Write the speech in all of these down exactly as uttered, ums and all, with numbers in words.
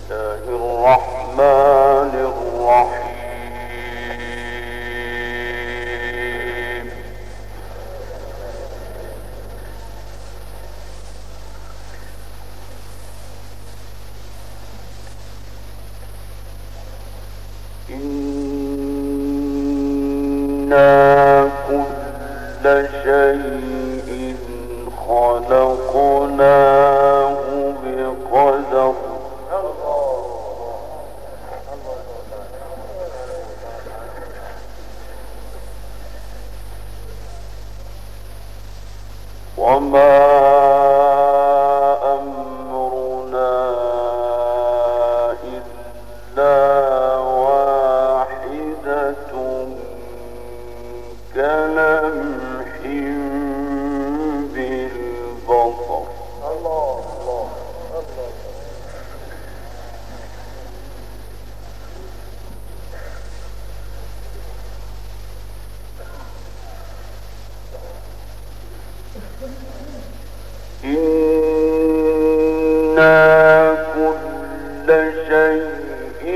الرحمن الرحيم. إنا كل شيء خلقناه بقدر. وما أمرنا إلا واحدة كلمح بالبصر. الله الله الله. إنا كل شيء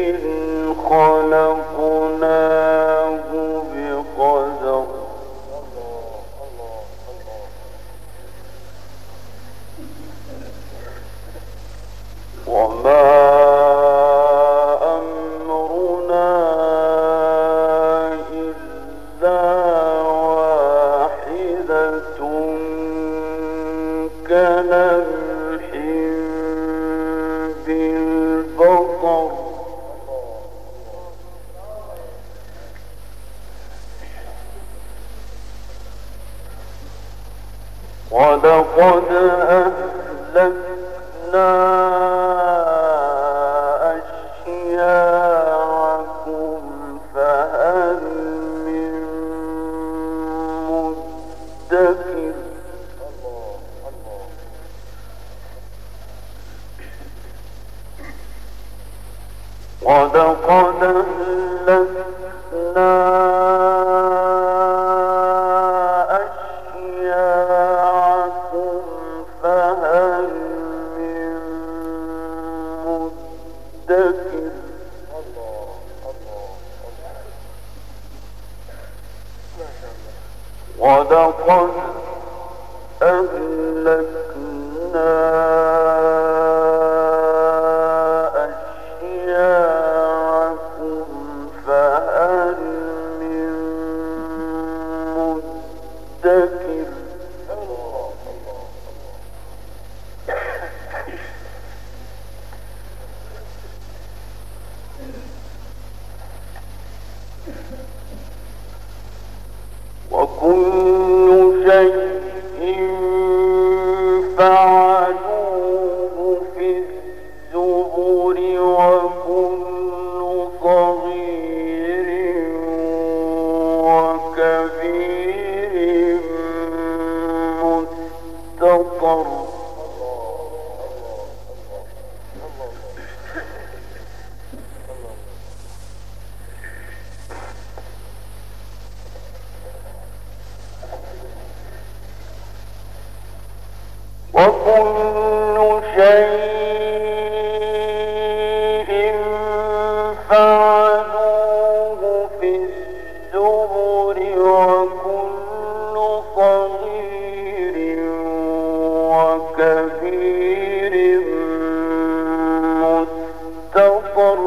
خلقناه بقدر. وما أمرنا إلا واحدة كلمح بالبصر. ولقد أهلكنا أشياعكم فهل من مدكر. ولقد أهلكنا أشياعكم فهل من مدكر. ولقد أهلكنا أشياعكم فهل من مدكر. وكل شيء فعلوه في الزبر وكل صغير وكبير مستطر. وكل شيء فعلوه في الزبر وكل صغير وكبير مستطر.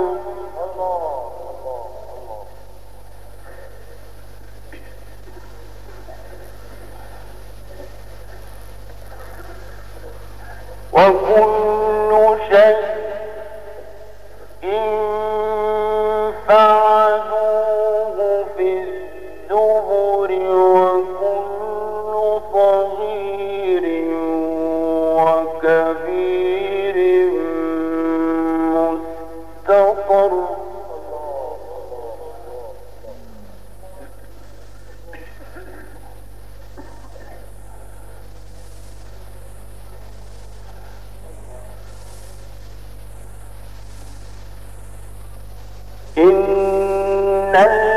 وكل شيء فعلوه في الزبر وكل صغير وكبير مستطر. إن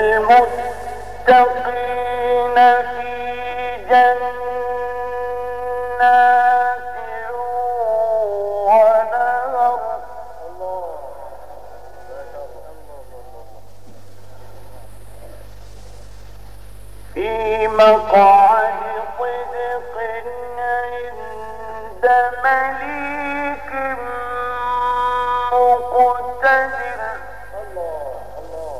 المتقين في جنات ونهر. الله مقعد صدق عند مليك مقتدر. الله الله.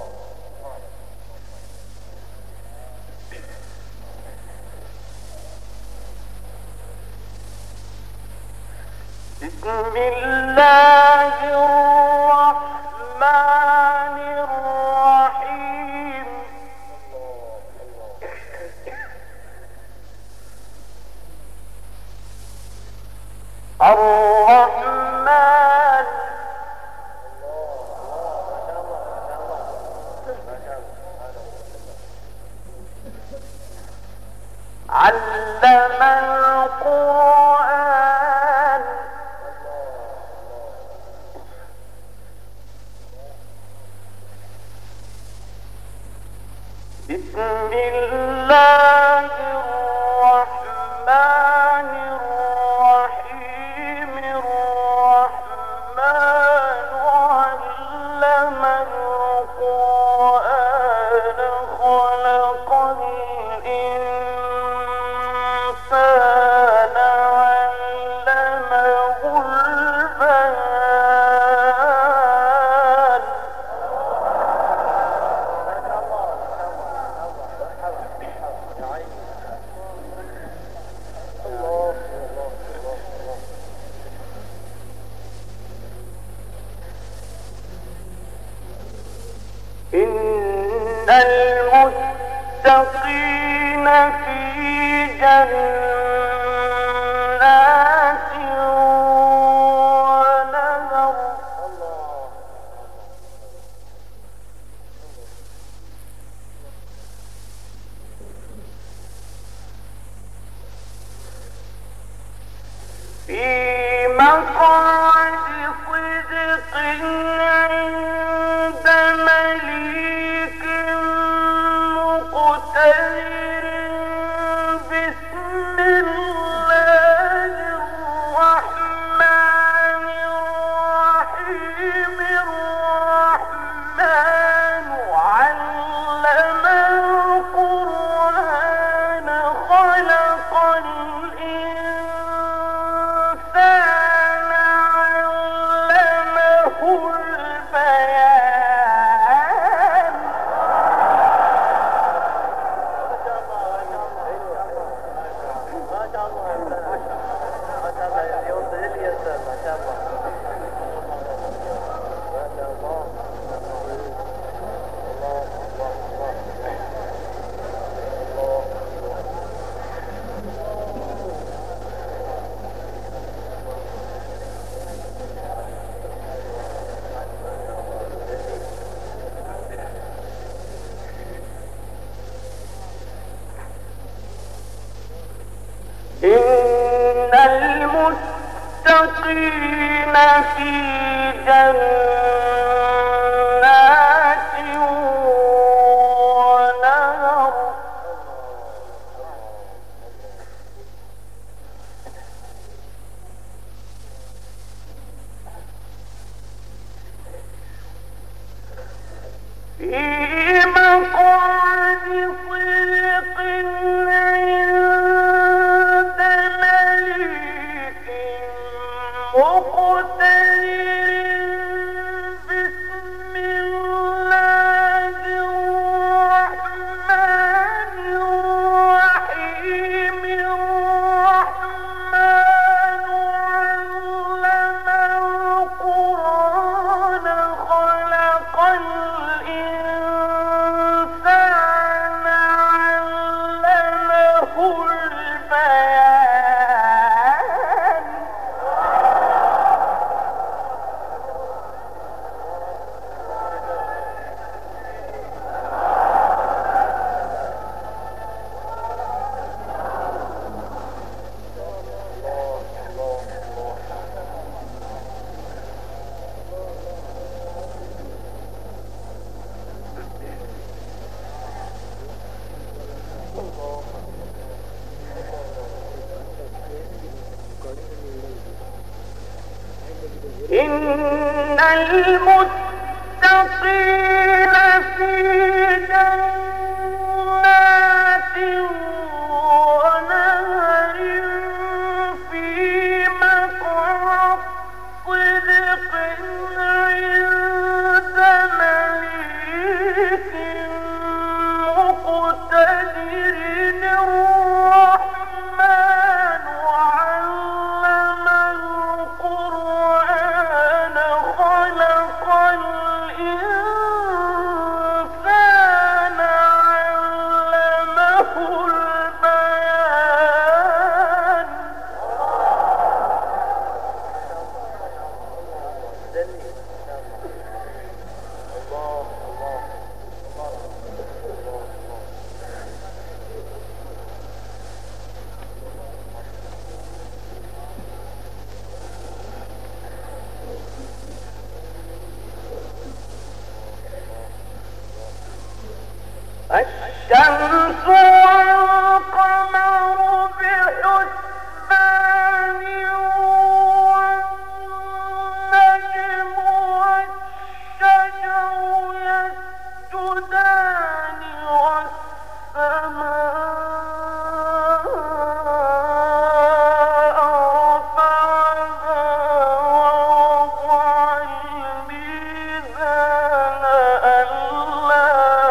بسم الله الرحمن الرحيم. الرحمن علم القرآن. بسم الله الرحمن الرحيم. الرحمن علم القرآن خلق الإنسان علمه البيان. إن المتقين في جنات ونهر. في مقعد صدق عند مليك مقتدر. بسم الله الرحمن الرحيم. الرحمن علم القرآن خلق الإنسان علمه البيان. إن المتقين في جنات ونهر. في مقعد صدق عند مليك مقتدر. بسم الله الرحمن الرحيم. الرحمن علم القرآن خلق الإنسان علمه البيان. إن المتقين في جنات الشمس والقمر بحسبان والنجم والشجر يسجدان والسماء رفعها ووضع الميزان ألا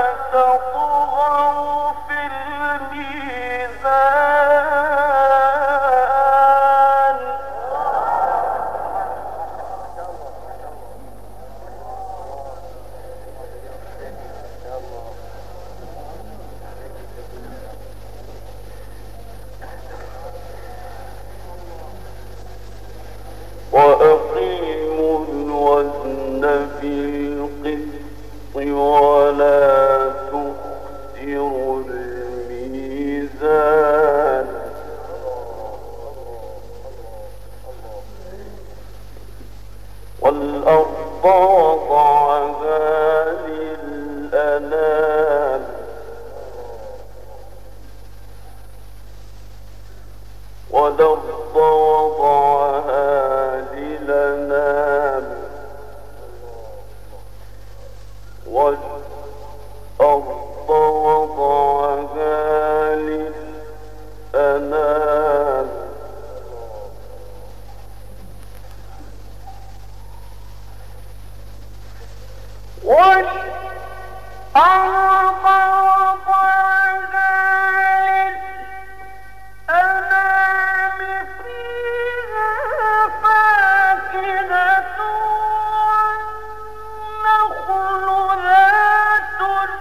تطغوا في الميزان وأقيموا الوزن بالقسط ولا تخسروا الميزان والأرض وضعها للأنام والأرض وضعها للأنام والأرض وضعها للأنام والأرض وضعها للأنام فيها فاكهة والنخل ذات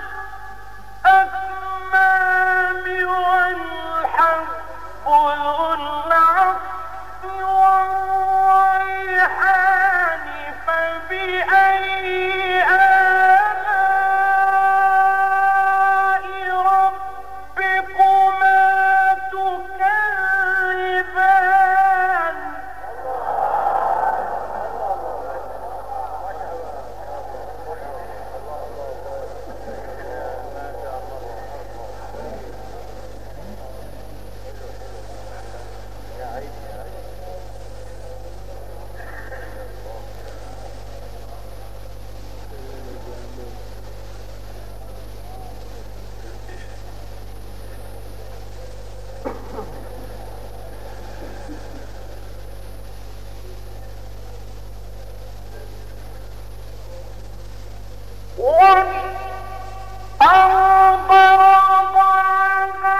الأكمام والحب ذو العصف والريحان فبأي آلاء ربكما تكذبان والأرض وضعها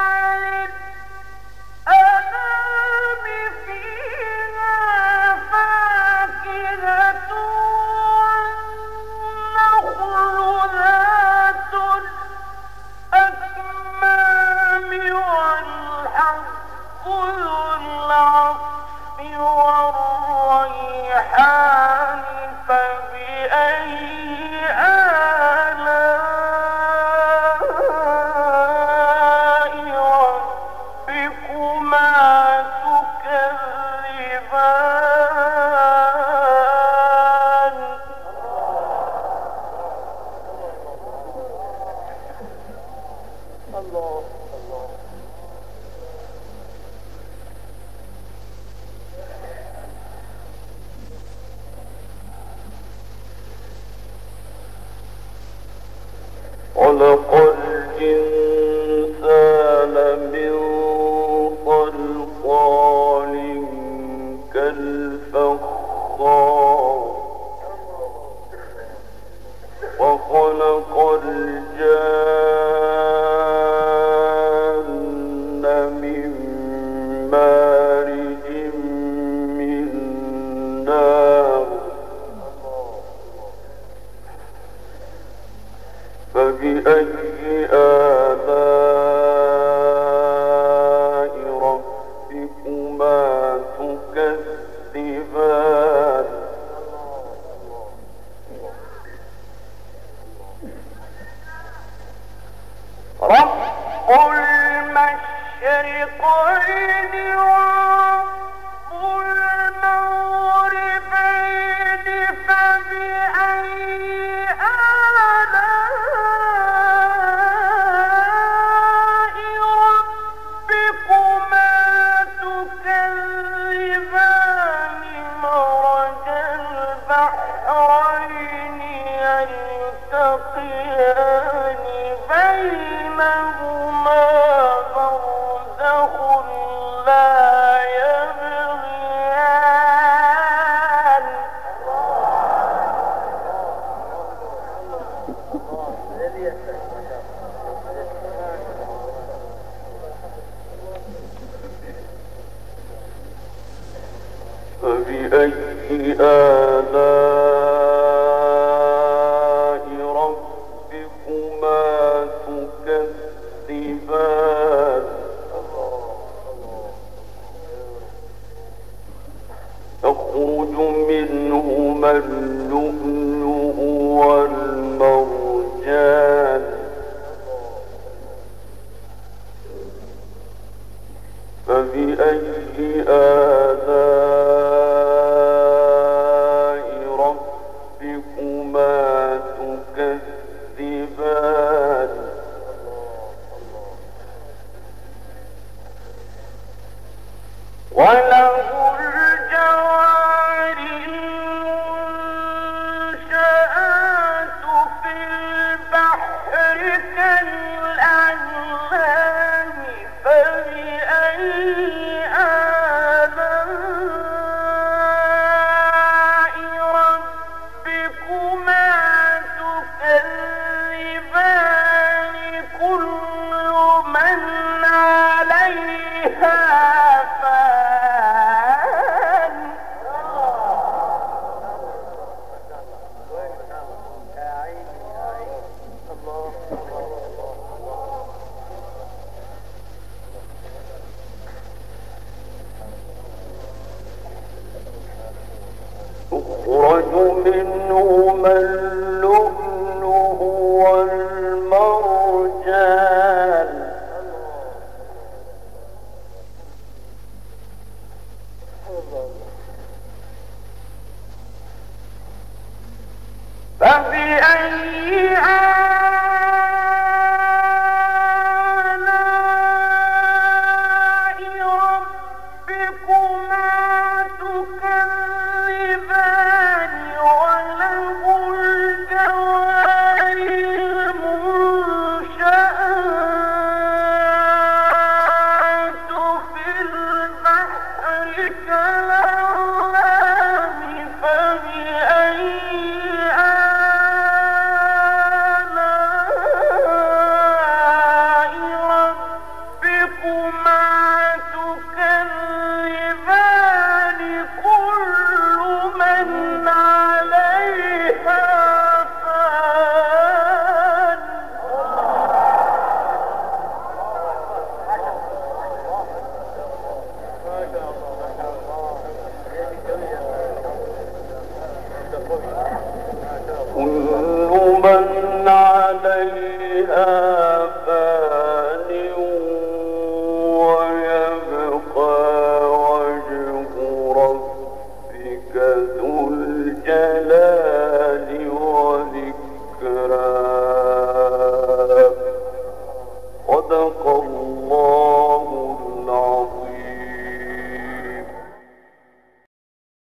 للأنام فيها فاكهة والنخل ذات الأكمام والحب ذو العصف والريحان فبأي آلاء ربكما تكذبان الله الله خلق الإنسان من صلصال كالفخار وخلق الجان من مارج من نار فبأي آلاء ربكما تكذبان آلاء ربكما تكذبان يخرج منهما اللؤلؤ والمرجان فبأي آلاء ربكما تكذبان وله الجوار المنشآت في البحر كالأعلام فبأي آلاء ربكما تكذبان كل من عليها فان تخرج منه